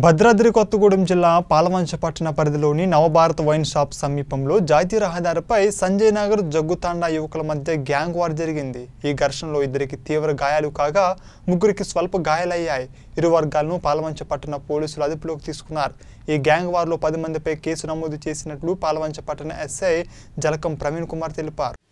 భద్రాద్రి కొత్తగూడెం జిల్లా పాలవంచ పట్టణ పరిధిలోని నవభారత్ వైన్ షాప్ సమీపంలో జాతీయ రహదారిపై సంజయ్ నగర్ జగ్గుతాండా యువకుల మధ్య గ్యాంగ్ వార్ జరిగింది. ఈ ఘర్షణలో ఇద్దరికి తీవ్ర గాయాలు కాగా ముగ్గురికి స్వల్ప గాయాలయ్యాయి. ఇరు వర్గాలను పాలవంచ పట్టణ పోలీసులు అదుపులోకి తీసుకున్నారు. ఈ గ్యాంగ్ వార్లో 10 మందిపై కేసు నమోదు చేసినట్లు పాలవంచ పట్టణ ఎస్ఐ జలకం ప్రవీణ్ కుమార్ తెలిపారు.